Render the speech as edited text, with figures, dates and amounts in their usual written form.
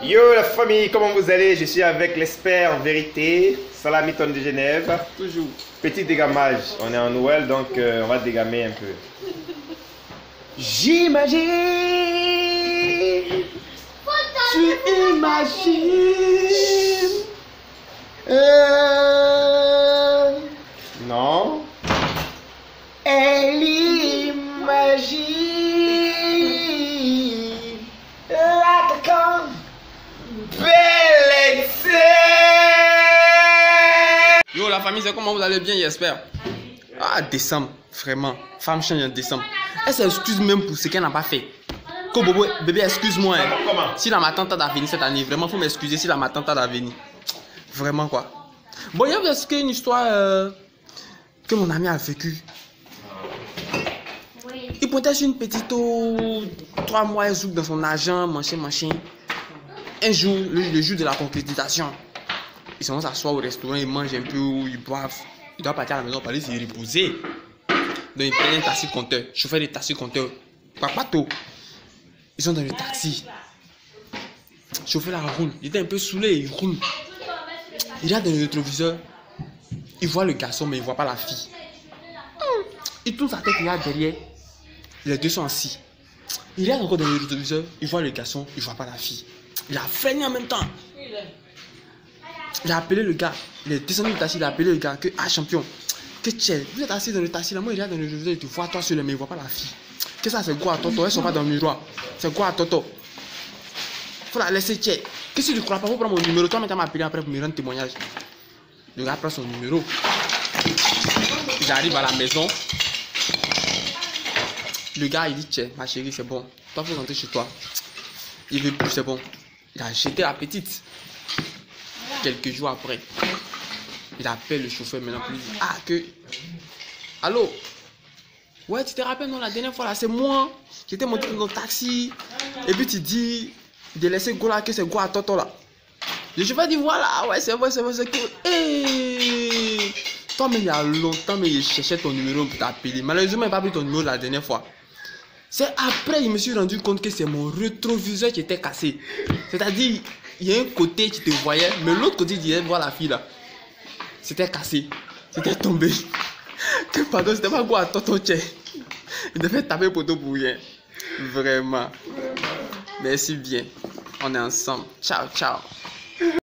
Yo la famille, comment vous allez? Je suis avec l'expert en vérité, Salamiton de Genève. Toujours. Petit dégamage, on est en Noël donc on va dégamer un peu. J'imagine. Tu imagines. Non. Elle imagine. L'attaquant. Bel excès. Yo la famille, c'est comment vous allez bien, j'espère. Ah, décembre, vraiment. Femme change en décembre. Elle s'excuse même pour ce qu'elle n'a pas fait. Bobo, bébé, excuse-moi. Hein. Comment? Si la ma tante a venir cette année, vraiment, faut m'excuser si la ma tante a venir. Vraiment quoi. Bon, il y a une histoire que mon ami a vécue. Il pointait sur une petite 3 mois, elle zouk dans son argent, machin. Un jour, le jour de la concrétisation, ils vont s'asseoir au restaurant, ils mangent un peu, ils boivent. Ils doivent partir à la maison pour aller se reposer. Donc ils prennent un taxi compteur, chauffeur de taxi compteur, papato. Ils sont dans le taxi. Le chauffeur là roule, il était un peu saoulé, il roule. Il regarde dans le rétroviseur, il voit le garçon mais il voit pas la fille. Il tourne sa tête, il regarde derrière, les deux sont assis. Il regarde encore dans le rétroviseur, il voit le garçon, il voit pas la fille. Il a freiné en même temps. Il a appelé le gars, il est descendu du taxi, il a appelé le gars que, ah champion, que tu es, vous êtes assis dans le taxi là, moi il regarde dans le rétroviseur, il te voit toi sur le mais il voit pas la fille. Que ça c'est quoi à Toto, elles sont pas dans le miroir. C'est quoi à Toto? Faut la laisser tirer. Qu'est-ce que tu crois pas? Faut prendre mon numéro, toi maintenant m'appeler après pour me rendre témoignage. Le gars prend son numéro. J'arrive à la maison. Le gars il dit tiens, ma chérie c'est bon, toi faut rentrer chez toi. Il veut plus, c'est bon. Il a jeté la petite. Quelques jours après, il appelle le chauffeur maintenant pour lui dire ah que allô, ouais tu te rappelles non la dernière fois là c'est moi, j'étais monté dans le taxi et puis tu dis de laisser go là que c'est go à Toto là. Le chauffeur dit voilà ouais c'est vrai c'est que hey! Toi mais il y a longtemps mais il cherchait ton numéro pour t'appeler, malheureusement il n'a pas pris ton numéro la dernière fois. C'est après je me suis rendu compte que c'est mon rétroviseur qui était cassé. C'est-à-dire, il y a un côté qui te voyait, mais l'autre côté qui disait voir la fille là. C'était cassé. C'était tombé. Que pardon, c'était pas quoi à Toto Tché. Il devait taper poteau pour rien. Vraiment. Merci bien. On est ensemble. Ciao, ciao.